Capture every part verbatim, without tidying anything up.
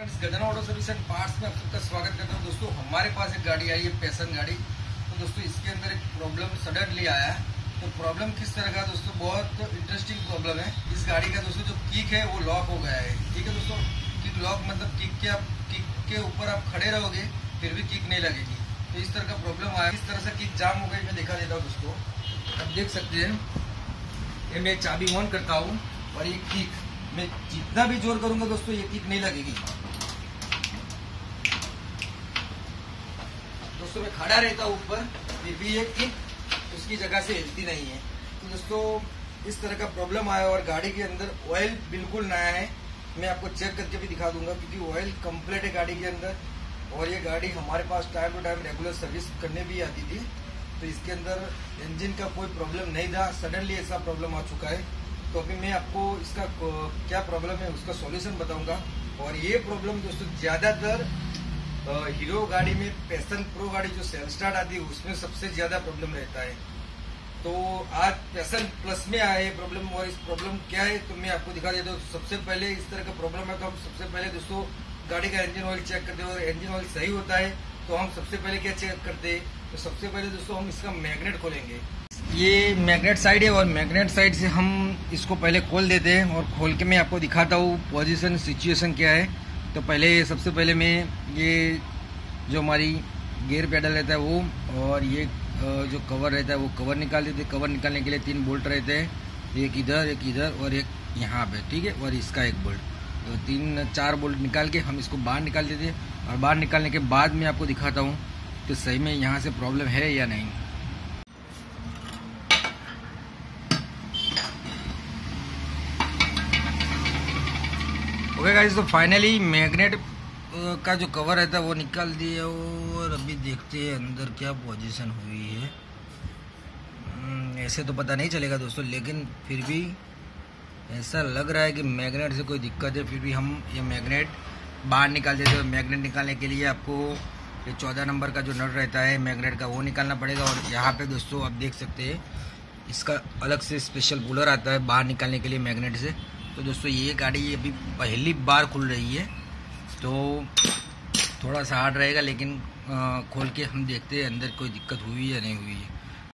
Friends, Gajanan auto service and parts में आप सबका स्वागत करता हूं। दोस्तों, हमारे पास एक गाड़ी आई है, पैशन गाड़ी। तो दोस्तों, इसके अंदर एक प्रॉब्लम सडनली आया है। तो प्रॉब्लम किस तरह का दोस्तों, बहुत इंटरेस्टिंग प्रॉब्लम है। इस गाड़ी का दोस्तों जो किक है वो लॉक हो गया है। ठीक है दोस्तों, किक लॉक मतलब किक के आप किक के ऊपर आप खड़े रहोगे फिर भी किक नहीं लगेगी। तो इस तरह का प्रॉब्लम आया। इस तरह से किक जाम हो गई। मैं दिखा देता हूँ दोस्तों, आप देख सकते हैं। ये मैं चाबी ऑन करता हूँ और ये किक मैं जितना भी जोर करूंगा दोस्तों ये किक नहीं लगेगी। दोस्तों मैं खड़ा रहता हूँ ऊपर फिर भी ये किक उसकी जगह से हिलती नहीं है। तो दोस्तों इस तरह का प्रॉब्लम आया और गाड़ी के अंदर ऑयल बिल्कुल नया है। मैं आपको चेक करके भी दिखा दूंगा क्योंकि ऑयल कंप्लीट है गाड़ी के अंदर। और ये गाड़ी हमारे पास time to time regular service करने भी आती थी। तो इसके अंदर इंजन का कोई प्रॉब्लम नहीं था, सडनली ऐसा प्रॉब्लम आ चुका है। तो अभी मैं आपको इसका क्या प्रॉब्लम है उसका सॉल्यूशन बताऊंगा। और ये प्रॉब्लम दोस्तों ज्यादातर हीरो गाड़ी में, पैशन प्रो गाड़ी जो सेल्फ स्टार्ट आती है उसमें सबसे ज्यादा प्रॉब्लम रहता है। तो आज पैशन प्लस में आया है प्रॉब्लम। और इस प्रॉब्लम क्या है तो मैं आपको दिखा देता हूँ। सबसे पहले इस तरह का प्रॉब्लम है तो हम सबसे पहले दोस्तों गाड़ी का इंजन ऑयल चेक करते हैं। और इंजन ऑयल सही होता है तो हम सबसे पहले क्या चेक करते हैं, तो सबसे पहले दोस्तों हम इसका मैग्नेट खोलेंगे। ये मैग्नेट साइड है और मैग्नेट साइड से हम इसको पहले खोल देते हैं और खोल के मैं आपको दिखाता हूँ पोजीशन सिचुएशन क्या है। तो पहले सबसे पहले मैं ये जो हमारी गियर पेडल रहता है वो और ये जो कवर रहता है वो कवर निकाल देते हैं। कवर निकालने के लिए तीन बोल्ट रहते हैं, एक इधर एक इधर और एक यहाँ पे। ठीक है, और इसका एक बोल्ट, तो तीन चार बोल्ट निकाल के हम इसको बाहर निकाल देते हैं। और बाहर निकालने के बाद मैं आपको दिखाता हूँ कि सही में यहाँ से प्रॉब्लम है या नहीं। ओके गाइस, तो फाइनली मैग्नेट का जो कवर रहता है वो निकाल दिया और अभी देखते हैं अंदर क्या पोजीशन हुई है। ऐसे तो पता नहीं चलेगा दोस्तों, लेकिन फिर भी ऐसा लग रहा है कि मैग्नेट से कोई दिक्कत है। फिर भी हम ये मैग्नेट बाहर निकाल देते हैं। मैग्नेट निकालने के लिए आपको ये चौदह नंबर का जो नट रहता है मैग्नेट का वो निकालना पड़ेगा। और यहाँ पे दोस्तों आप देख सकते हैं इसका अलग से स्पेशल कूलर आता है बाहर निकालने के लिए मैग्नेट से। तो दोस्तों ये गाड़ी अभी पहली बार खुल रही है तो थोड़ा सा हार्ड रहेगा, लेकिन आ, खोल के हम देखते हैं अंदर कोई दिक्कत हुई या नहीं हुई है।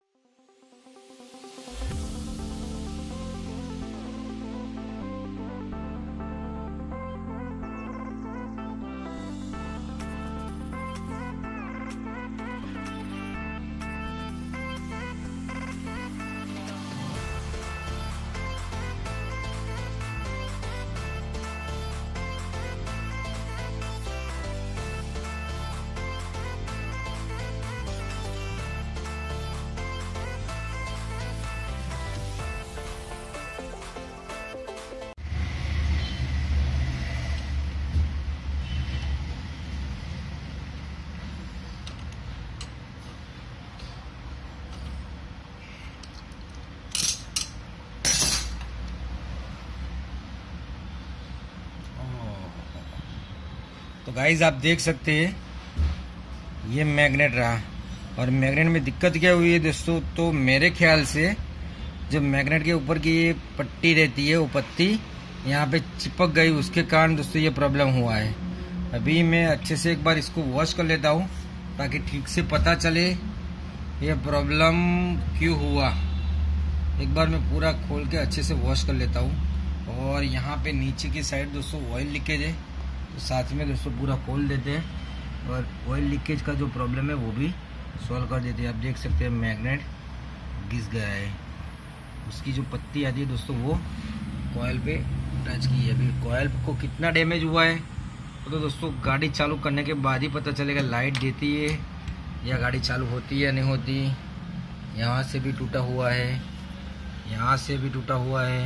तो गाइज आप देख सकते हैं ये मैग्नेट रहा। और मैग्नेट में दिक्कत क्या हुई है दोस्तों, तो मेरे ख्याल से जब मैग्नेट के ऊपर की ये पट्टी रहती है वो पत्ती यहाँ पे चिपक गई, उसके कारण दोस्तों ये प्रॉब्लम हुआ है। अभी मैं अच्छे से एक बार इसको वॉश कर लेता हूँ ताकि ठीक से पता चले ये प्रॉब्लम क्यों हुआ। एक बार मैं पूरा खोल के अच्छे से वॉश कर लेता हूँ। और यहाँ पे नीचे की साइड दोस्तों ऑयल लीकेज है, तो साथ में दोस्तों पूरा खोल देते हैं और ऑयल लीकेज का जो प्रॉब्लम है वो भी सॉल्व कर देते हैं। आप देख सकते हैं मैग्नेट घिस गया है, उसकी जो पत्ती आती है दोस्तों वो कॉयल पे टच की है। अभी कॉयल को कितना डैमेज हुआ है तो दोस्तों गाड़ी चालू करने के बाद ही पता चलेगा। लाइट देती है या गाड़ी चालू होती है या नहीं होती। यहाँ से भी टूटा हुआ है, यहाँ से भी टूटा हुआ है,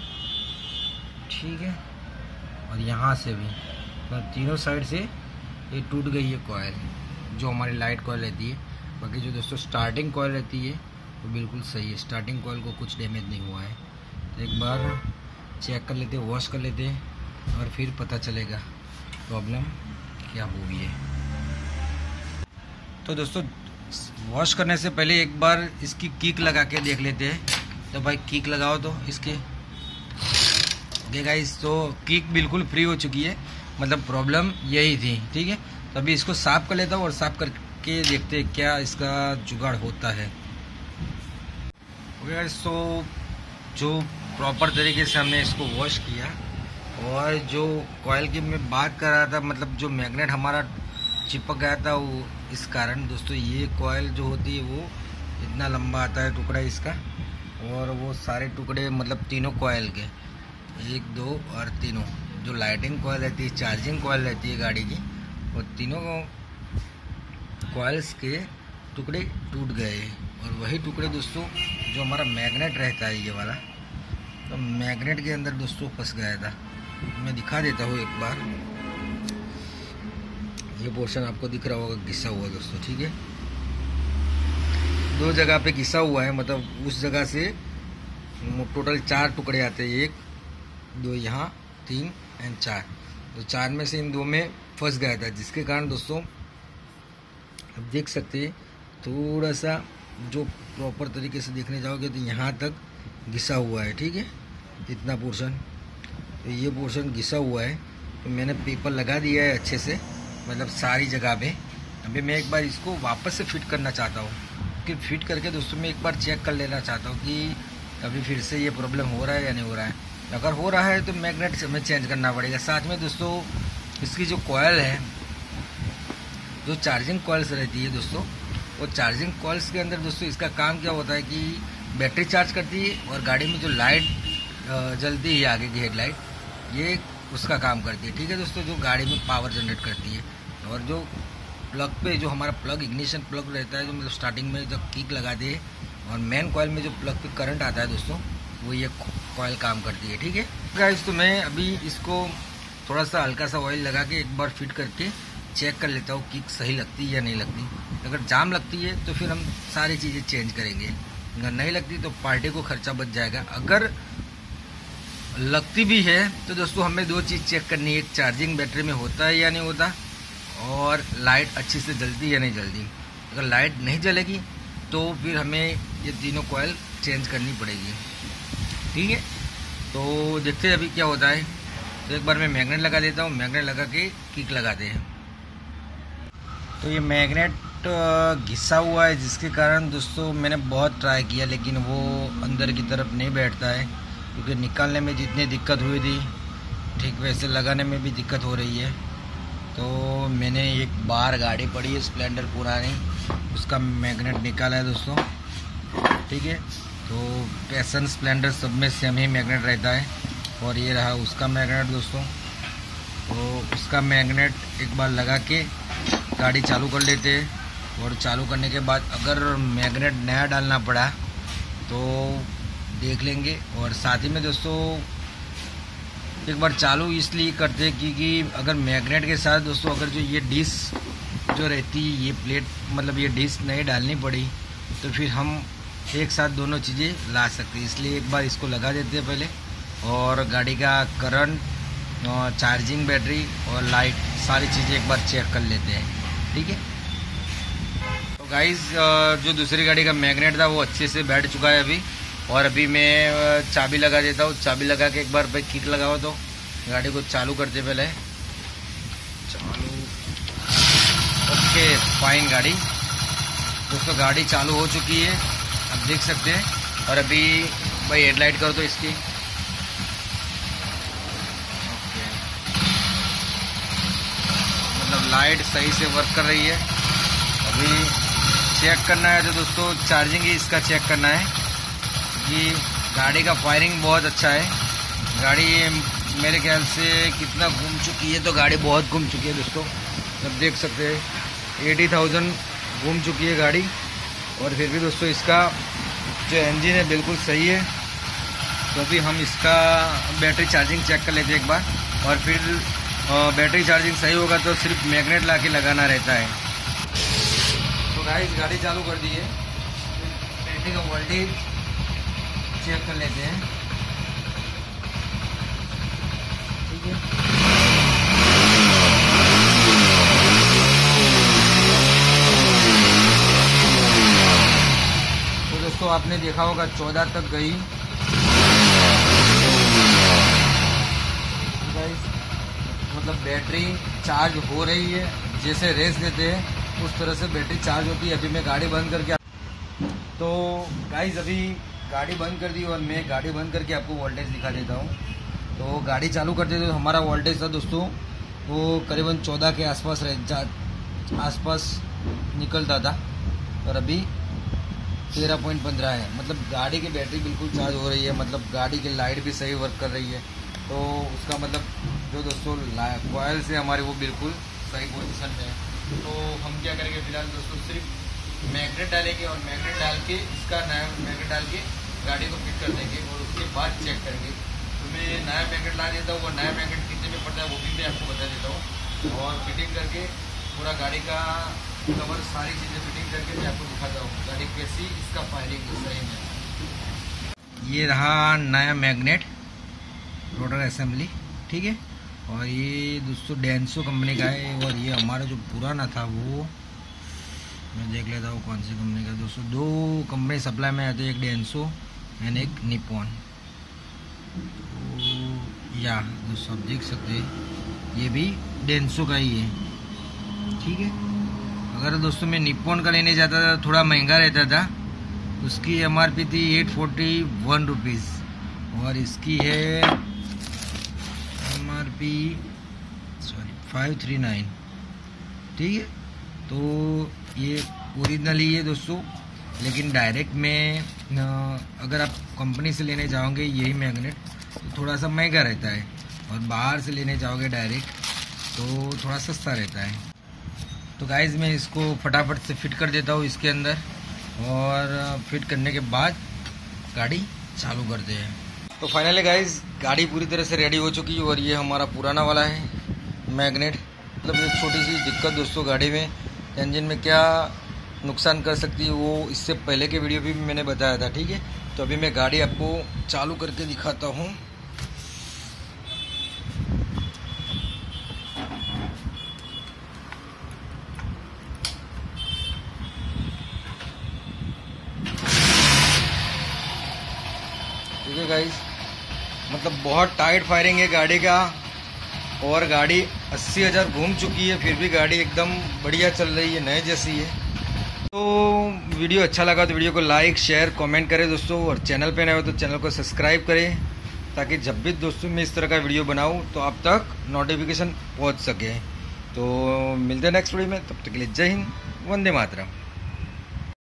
ठीक है, और यहाँ से भी, तो तीनों साइड से ये टूट गई है कॉयल जो हमारी लाइट कॉयल रहती है। बाकी जो दोस्तों स्टार्टिंग कॉयल रहती है वो बिल्कुल सही है, स्टार्टिंग कॉयल को कुछ डैमेज नहीं हुआ है। तो एक बार चेक कर लेते हैं, वॉश कर लेते हैं और फिर पता चलेगा प्रॉब्लम क्या हुई है। तो दोस्तों वॉश करने से पहले एक बार इसकी किक लगा के देख लेते हैं। तो भाई किक लगाओ तो इसके। ओके गाइस, तो किक बिल्कुल फ्री हो चुकी है, मतलब प्रॉब्लम यही थी। ठीक है, तो अभी इसको साफ कर लेता हूँ और साफ करके देखते हैं क्या इसका जुगाड़ होता है। ओके गाइस, तो जो प्रॉपर तरीके से हमने इसको वॉश किया और जो कॉयल की मैं बात कर रहा था, मतलब जो मैग्नेट हमारा चिपक गया था वो इस कारण दोस्तों, ये कॉयल जो होती है वो इतना लंबा आता है टुकड़ा इसका, और वो सारे टुकड़े मतलब तीनों कॉयल के, एक दो और तीनों, जो लाइटिंग कॉयल रहती है, चार्जिंग कॉयल रहती है गाड़ी की, वो तीनों कॉयल्स के टुकड़े टूट गए। और वही टुकड़े दोस्तों जो हमारा मैग्नेट रहता है ये वाला, तो मैग्नेट के अंदर दोस्तों फंस गया था। मैं दिखा देता हूँ एक बार, ये पोर्शन आपको दिख रहा होगा घिसा हुआ दोस्तों। ठीक है, दो जगह पे घिसा हुआ है, मतलब उस जगह से टोटल चार टुकड़े आते हैं, एक दो यहाँ, तीन एंड चार। तो चार में से इन दो में फंस गया था, जिसके कारण दोस्तों अब देख सकते हैं थोड़ा सा जो प्रॉपर तरीके से देखने जाओगे तो यहाँ तक घिसा हुआ है। ठीक है, इतना पोर्शन, तो ये पोर्शन घिसा हुआ है। तो मैंने पेपर लगा दिया है अच्छे से, मतलब सारी जगह पे। अभी मैं एक बार इसको वापस से फिट करना चाहता हूँ, कि फिट करके दोस्तों मैं एक बार चेक कर लेना चाहता हूँ कि अभी फिर से ये प्रॉब्लम हो रहा है या नहीं हो रहा है। अगर हो रहा है तो मैग्नेट हमें चेंज करना पड़ेगा। साथ में दोस्तों इसकी जो कॉयल है, जो चार्जिंग कॉइल्स रहती है दोस्तों, वो चार्जिंग कॉइल्स के अंदर दोस्तों इसका काम क्या होता है कि बैटरी चार्ज करती है और गाड़ी में जो लाइट जलती है आगे की हेडलाइट, ये उसका काम करती है। ठीक है दोस्तों, जो गाड़ी में पावर जनरेट करती है। और जो प्लग पे जो हमारा प्लग इग्निशन प्लग रहता है, जो मतलब स्टार्टिंग में जब किक लगाते हैं और मेन कॉइल में जो प्लग पे करंट आता है दोस्तों, वो ये कॉइल काम करती है। ठीक है गाइस, तो मैं अभी इसको थोड़ा सा हल्का सा ऑयल लगा के एक बार फिट करके चेक कर लेता हूँ किक सही लगती है या नहीं लगती। अगर जाम लगती है तो फिर हम सारी चीज़ें चेंज करेंगे, अगर नहीं लगती तो पार्टी को खर्चा बच जाएगा। अगर लगती भी है तो दोस्तों हमें दो चीज़ चेक करनी है, एक चार्जिंग बैटरी में होता है या नहीं होता, और लाइट अच्छी से जलती है या नहीं जलती। अगर लाइट नहीं जलेगी तो फिर हमें ये तीनों कॉइल चेंज करनी पड़ेगी। ठीक है, तो देखते हैं अभी क्या होता है। तो एक बार मैं मैग्नेट लगा देता हूँ, मैग्नेट लगा के किक लगाते हैं। तो ये मैग्नेट घिसा हुआ है, जिसके कारण दोस्तों मैंने बहुत ट्राई किया, लेकिन वो अंदर की तरफ नहीं बैठता है, क्योंकि निकालने में जितनी दिक्कत हुई थी ठीक वैसे लगाने में भी दिक्कत हो रही है। तो मैंने एक बार गाड़ी पड़ी है स्प्लेंडर पुरानी, उसका मैग्नेट निकाला है दोस्तों। ठीक है, तो पैसन स्प्लेंडर सब में सेम ही मैग्नेट रहता है, और ये रहा उसका मैग्नेट दोस्तों। तो उसका मैग्नेट एक बार लगा के गाड़ी चालू कर लेते हैं, और चालू करने के बाद अगर मैग्नेट नया डालना पड़ा तो देख लेंगे। और साथ ही में दोस्तों एक बार चालू इसलिए करते हैं क्योंकि अगर मैग्नेट के साथ दोस्तों अगर जो ये डिश जो रहती है, ये प्लेट मतलब ये डिश नहीं डालनी पड़ी तो फिर हम एक साथ दोनों चीज़ें ला सकते हैं। इसलिए एक बार इसको लगा देते हैं पहले, और गाड़ी का करंट, चार्जिंग बैटरी और लाइट सारी चीज़ें एक बार चेक कर लेते हैं। ठीक है, तो गाइस जो दूसरी गाड़ी का मैग्नेट था वो अच्छे से बैठ चुका है अभी, और अभी मैं चाबी लगा देता हूँ। चाबी लगा के एक बार भाई किक लगाओ तो गाड़ी को चालू करते पहले। चालू, ओके फाइन गाड़ी दोस्तों, गाड़ी चालू हो चुकी है, आप देख सकते हैं। और अभी भाई हेडलाइट करो तो इसकी, ओके मतलब लाइट सही से वर्क कर रही है। अभी चेक करना है तो दोस्तों चार्जिंग ही इसका चेक करना है कि गाड़ी का फायरिंग बहुत अच्छा है। गाड़ी मेरे ख्याल से कितना घूम चुकी है, तो गाड़ी बहुत घूम चुकी है दोस्तों, आप देख सकते हैं अस्सी हज़ार घूम चुकी है गाड़ी। और फिर भी दोस्तों इसका जो इंजन है बिल्कुल सही है। तो अभी हम इसका बैटरी चार्जिंग चेक कर लेते हैं एक बार, और फिर बैटरी चार्जिंग सही होगा तो सिर्फ मैग्नेट ला के लगाना रहता है। तो गाइस गाड़ी चालू कर दी है, बैटरी का वोल्टेज चेक कर लेते हैं। ठीक है, तो दोस्तों आपने देखा होगा चौदह तक गई। गाइस मतलब बैटरी चार्ज हो रही है, जैसे रेस देते हैं उस तरह से बैटरी चार्ज होती है। अभी मैं गाड़ी बंद करके, तो गाइस अभी गाड़ी बंद कर दी और मैं गाड़ी बंद करके आपको वोल्टेज दिखा देता हूँ। तो गाड़ी चालू करते थे तो हमारा वोल्टेज था दोस्तों वो करीबन चौदह के आसपास रह आसपास निकलता था, और अभी तेरह पॉइंट पंद्रह है। मतलब गाड़ी की बैटरी बिल्कुल चार्ज हो रही है, मतलब गाड़ी की लाइट भी सही वर्क कर रही है। तो उसका मतलब जो दोस्तों कॉइल से हमारे वो बिल्कुल सही पोजीशन में है। तो हम क्या करेंगे फिलहाल दोस्तों, सिर्फ मैग्नेट डालेंगे और मैग्नेट डाल के इसका नया मैग्नेट डाल के गाड़ी को फिट कर देंगे और उसके बाद चेक करेंगे। तो मैं नया मैग्नेट ला देता हूँ और नया मैग्नेट कितने में पड़ता है वो भी मैं आपको बता देता हूँ, और फिटिंग करके पूरा गाड़ी का कवर सारी चीज़ें फिटिंग करके मैं आपको दिखाता हूँ गाड़ी कैसी इसका फायरिंग सही में। ये रहा नया मैग्नेट रोटर असेंबली, ठीक है। और ये दोस्तों डेंसो कंपनी का है, और ये हमारा जो पुराना था वो मैं देख लेता हूँ कौन सी कंपनी का। दोस्तों दो कंपनी सप्लाई में आते हैं, एक डेंसो एंड एक निपॉन। तो या दोस्तों आप देख सकते हैं ये भी डेंसो का ही है, ठीक है। अगर दोस्तों मैं निपॉन का लेने जाता था थोड़ा महंगा रहता था, उसकी एम आर पी थी एट फोर्टी वन रुपीज़ और इसकी है M R P sorry five three nine, ठीक है। तो ये ओरिजिनल ही है दोस्तों, लेकिन डायरेक्ट में अगर आप कंपनी से लेने जाओगे यही मैग्नेट तो थोड़ा सा महंगा रहता है, और बाहर से लेने जाओगे डायरेक्ट तो थोड़ा सस्ता रहता है। तो गाइज़ मैं इसको फटाफट से फिट कर देता हूँ इसके अंदर, और फिट करने के बाद गाड़ी चालू करते हैं। तो फाइनली गाइज़ गाड़ी पूरी तरह से रेडी हो चुकी है, और ये हमारा पुराना वाला है मैग्नेट। मतलब एक छोटी सी दिक्कत दोस्तों गाड़ी में इंजन में क्या नुकसान कर सकती है वो इससे पहले के वीडियो भी मैंने बताया था, ठीक है। तो अभी मैं गाड़ी आपको चालू करके दिखाता हूँ। ठीक है गाइस, मतलब बहुत टाइट फायरिंग है गाड़ी का, और गाड़ी अस्सी हज़ार घूम चुकी है फिर भी गाड़ी एकदम बढ़िया चल रही है, नए जैसी है। तो वीडियो अच्छा लगा तो वीडियो को लाइक शेयर कमेंट करें दोस्तों, और चैनल पे नए हो तो चैनल को सब्सक्राइब करें, ताकि जब भी दोस्तों मैं इस तरह का वीडियो बनाऊं तो आप तक नोटिफिकेशन पहुंच सके। तो मिलते हैं नेक्स्ट वीडियो में, तब तक के लिए जय हिंद, वंदे मातरम।